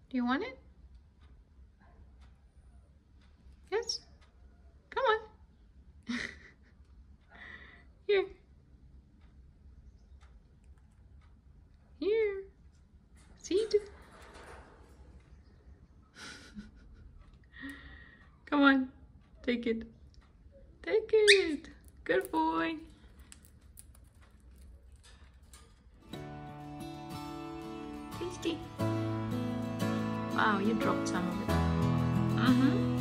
Do you want it? Yes? Come on. Here. Here. Seed. Come on. Take it. Take it. Good boy. Tasty. Wow, you dropped some of it.